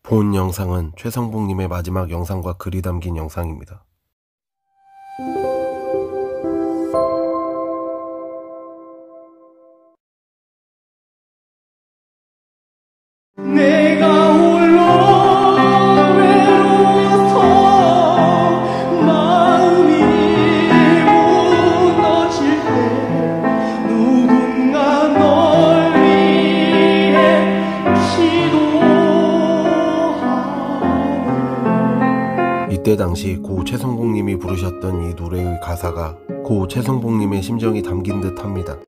본 영상은 최성봉님의 마지막 영상과 글이 담긴 영상입니다. 내가 홀로 외로워서 마음이 무너질 때 누군가 널 위해 기도하네. 이때 당시 고 최성봉님이 부르셨던 이 노래의 가사가 고 최성봉님의 심정이 담긴 듯 합니다.